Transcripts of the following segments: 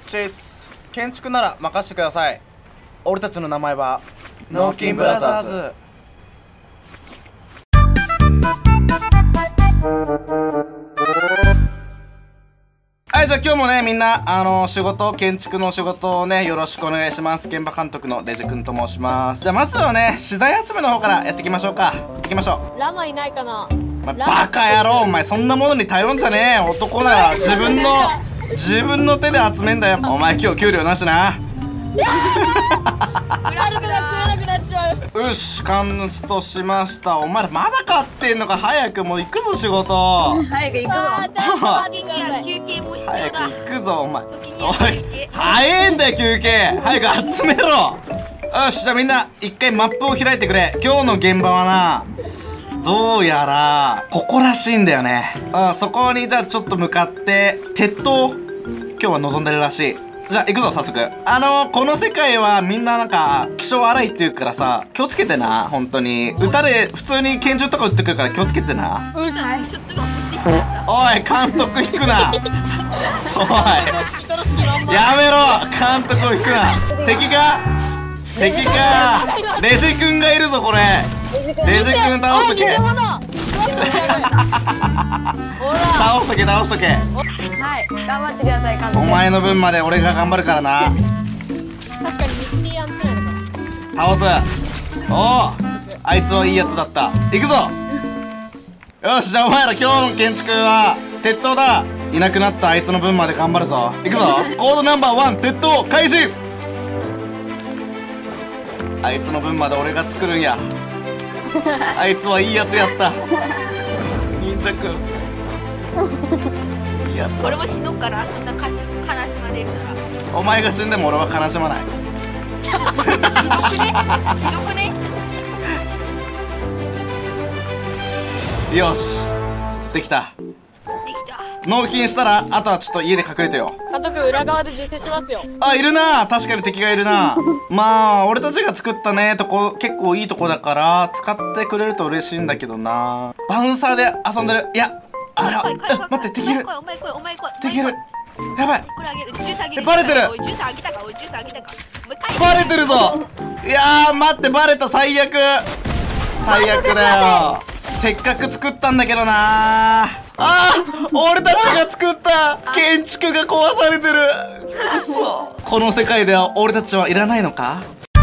チェイス、建築なら任せてください。俺たちの名前はノーキンブラザーズ。はい、じゃあ今日もね、みんな建築の仕事をね、よろしくお願いします。現場監督のデジ君と申します。じゃあまずはね、資材集めの方からやっていきましょうか。行きましょう。 ラマいないかな。 バカ野郎、お前そんなものに頼んじゃねえ。男なら自分の手で集めんだよ。お前今日給料なしな。よし、カンストしました。お前らまだ買ってんのか。早くもう行くぞ仕事。 早く行くぞ。 休憩も必要だ。 早く行くぞお前。おい、早いんだよ休憩。早く集めろ。よし、じゃあみんな一回マップを開いてくれ。今日の現場はな、どうやらここらしいんだよね。そこにじゃあちょっと向かって鉄塔今日は望んでるらしい。じゃあ行くぞ早速。この世界はみんななんか気性荒いって言うからさ、気をつけてな。本当に撃たれ、普通に拳銃とか撃ってくるから気をつけてな。 うるさい。 おい監督引くな。おいやめろ、監督を引くな。敵かレジ君がいるぞこれ。レジ君倒しとけ。倒しとけ。 はい、頑張ってください、監督。 お前の分まで俺が頑張るからな。 確かにミキティアンくらいだか倒す。おお、あいつはいいやつだった。行くぞ。よし、じゃあお前ら今日の建築は鉄塔だ。いなくなったあいつの分まで頑張るぞ。行くぞ。コードナンバー1、鉄塔開始。あいつの分まで俺が作るんや。あいつはいいやつやった。忍者くんいいやつだ。 俺も死のっから、そんな悲しまれるなら。 お前が死んでも俺は悲しまない。 ひどくね。 よし、できた。納品したらあとはちょっと家で隠れてよ。 監督、裏側で実践しますよ。 あ、いるな。確かに敵がいるな。まあ俺たちが作ったねとこ結構いいとこだから使ってくれると嬉しいんだけどな。バウンサーで遊んでる。いや、あれ、待って、敵いる。敵いる。やばい。バレてる。バレてるぞ。いやー、待って、バレた。最悪だよ。せっかく作ったんだけどな。俺たちが作った建築が壊されてる。くそ。この世界では俺たちはいらないのか。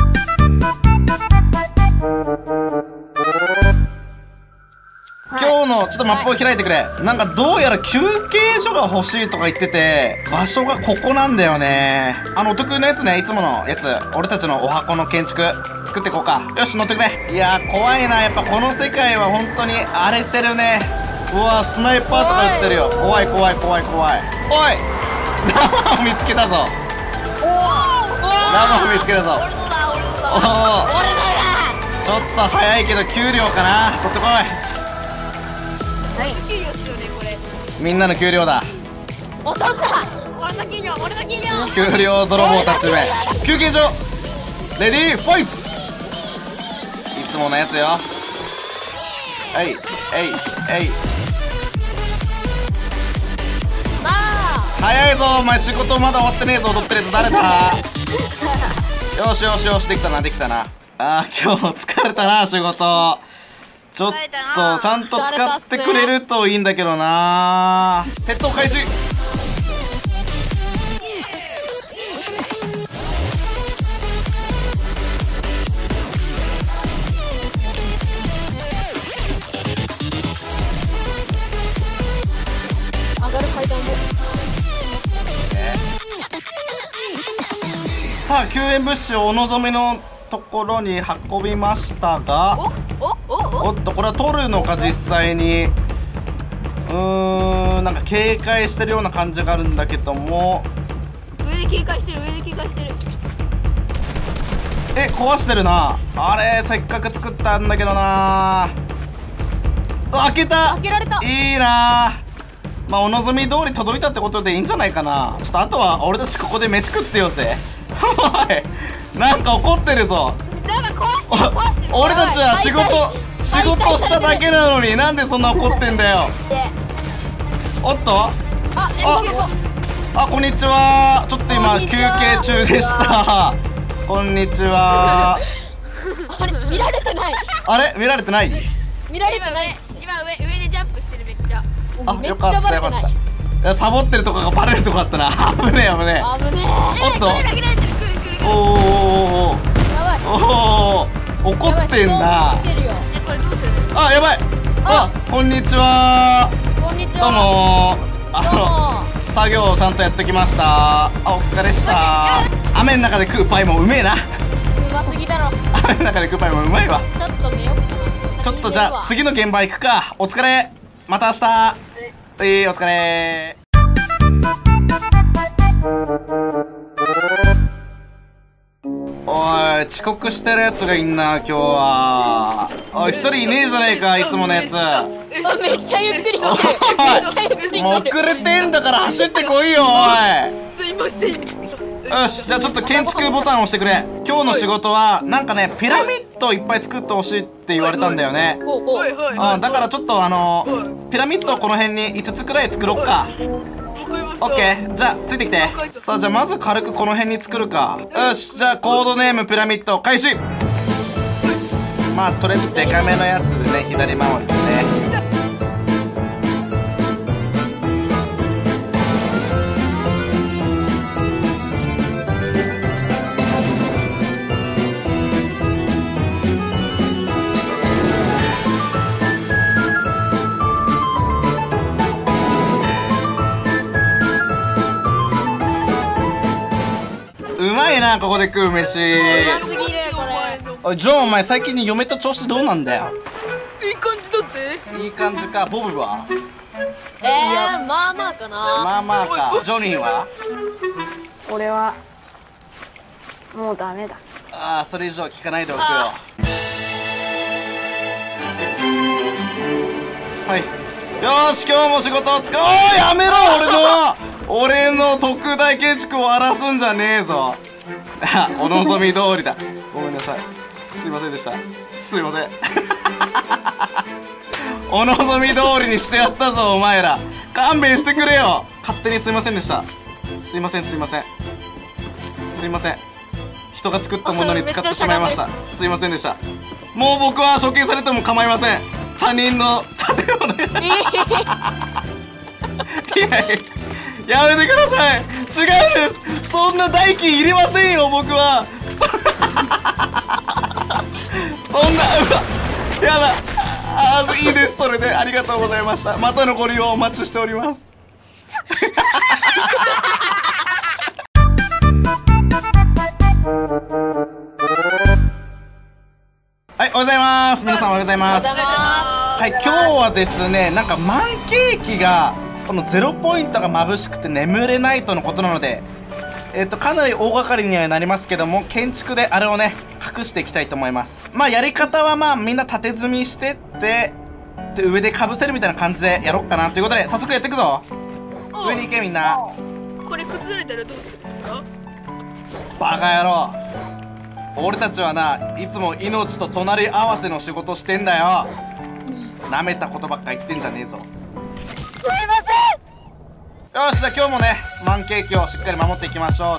今日のちょっとマップを開いてくれ。なんかどうやら休憩所が欲しいとか言ってて、場所がここなんだよね。お得なやつね、いつものやつ。俺たちのお箱の建築作っていこうか。よし、乗ってくれ。いやー、怖いな。やっぱこの世界は本当に荒れてるね。うわ、スナイパーとか撃ってるよ。怖い。おい、ラマを見つけたぞ。おお、ちょっと早いけど給料かな。取ってこい。 はい、給料しようね、これ。 みんなの給料だ。 お父さん、俺の給料。 給料泥棒たちめ。休憩所レディーファイツ。いつものやつよ。えい。早いぞお前、仕事まだ終わってねえぞ。踊ってるやつ誰だ。よし、できたな。今日疲れたな仕事。ちょっとちゃんと使ってくれるといいんだけどな。鉄塔開始。 上がる階段も。 さあ救援物資をお望みのところに運びましたが、おっと、これは取るのか実際に。なんか警戒してるような感じがあるんだけども。 上で警戒してる。 壊してるな。あれ、せっかく作ったんだけどな。開けた。 開けられた。 いいな。まあお望み通り届いたってことでいいんじゃないかな。ちょっとあとは俺たちここで飯食ってよぜ。おい、なんか怒ってるぞ。俺たちは仕事しただけなのになんでそんな怒ってんだよ。おっと、こんにちは。ちょっと今今休憩中でした。こんにちは。 あれ見られてない。 あれ見られてない？ 見られてない。 今上でジャンプしてるめっちゃ。 あ、 めっよかっちゃバレてない。 たよかった。いやサボってるとこがバレるとこだったな。危ねえ危ねえ。 危ねおっと。 投げられてる。 おおおお怒ってんな。 え。るよ。 これどうする？ あ、やばい。あ、こんにちは。 こんにちどうは。 も作業をちゃんとやってきました。あ、お疲れした。雨の中で食うパイもうめえな。 うますぎだろ。 雨の中で食うパイもうまいわ。 ちょっと寝よっかな。 ちょっとじゃあ次の現場行くか。お疲れ。また明日。お疲れ。おい、遅刻してるやつがいんな今日は。おい、一人いねえじゃねえか、いつものやつ。 あ、めっちゃゆっくり来てる。めっちゃゆっくり来てる。 もう遅れてんだから走ってこいよ、おい。 すいません。 よし、じゃあちょっと建築ボタンを押してくれ。今日の仕事はなんかね、ピラミッドをいっぱい作ってほしいって言われたんだよね。 おうおう。 だからちょっとピラミッドをこの辺に5つくらい作ろっか。オッケー、じゃあついてきて。さあ、じゃあまず軽くこの辺に作るか。よし、じゃあコードネームピラミッド開始。まあとりあえずデカめのやつでね、左回りでね。うまいな、ここで食う飯。 うますぎるこれ。 おいジョン、お前最近に嫁と調子どうなんだよ。 いい感じだって。 いい感じか。ボブはまあまあかな。 まあまあか。ジョニーは俺はもうダメだ。 ああ、それ以上聞かないでおくよ。はい、よし、今日も仕事を使おう。やめろ、俺の特大建築を荒らすんじゃねえぞ。あ、お望み通りだ。ごめんなさい、すいませんでした。すいません。お望み通りにしてやったぞ、お前ら。勘弁してくれよ。勝手にすいませんでした。すいませんすいませんすいません。人が作ったものに使ってしまいました。すいませんでした。もう僕は処刑されても構いません。他人の建物や。いや、やめてください。違うんです。そんな代金いりませんよ、僕は。そんな、うわ、やだ。ああ、いいです。それでありがとうございました。またのご利用お待ちしております。はい、おはようございます。皆さんおはようございます。はい、今日はですね、なんかマンケーキがこの0ポイントが眩しくて眠れないとのことなので、かなり大掛かりにはなりますけども、建築であれをね隠していきたいと思います。まあやり方はまあみんな縦積みしてってで上でかぶせるみたいな感じでやろっかなということで、早速やっていくぞ。上に行けみんな。 これ崩れたらどうするんですか？ バカ野郎、俺たちはないつも命と隣り合わせの仕事してんだよ。なめたことばっか言ってんじゃねえぞ。 すいません。 よし、じゃあ今日もねマンケーキをしっかり守っていきましょう。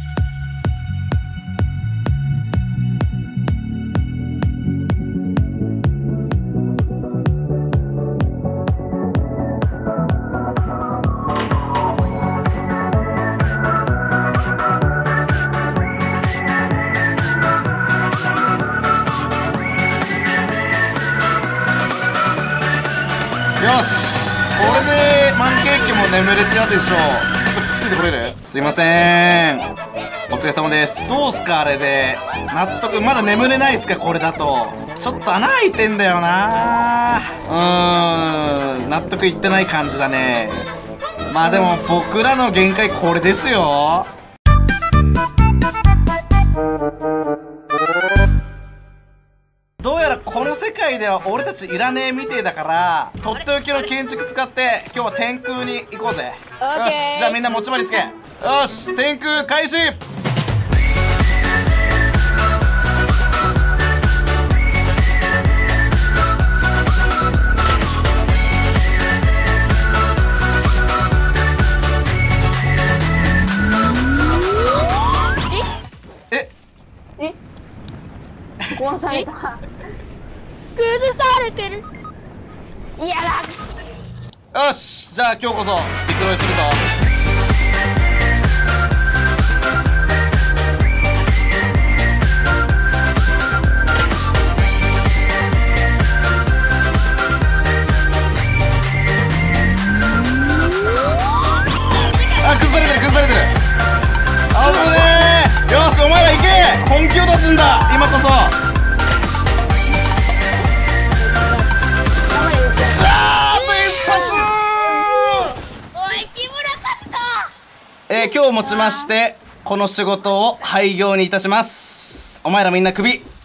よし、これでマンケーキも眠れてたでしょう。ちょっとくっついてこれる？すいません、お疲れ様です。どうすかあれで納得？まだ眠れないっすか？これだとちょっと穴開いてんだよな。納得いってない感じだね。まあでも僕らの限界これですよ。どうやらこの世界では俺たちいらねえみてえだから、とっておきの建築使って今日は天空に行こうぜ。よし、じゃあみんな持ち場につけ。よし、天空開始。 れた。 崩されてる。 いやだ。 よし、じゃあ今日こそリクロイするぞ。崩れてる。危ねえ。よし、お前ら行け。本気を出すんだ今こそ。あーと一発。 おい木村勝人。 今日をもちましてこの仕事を廃業にいたします。お前らみんなクビ。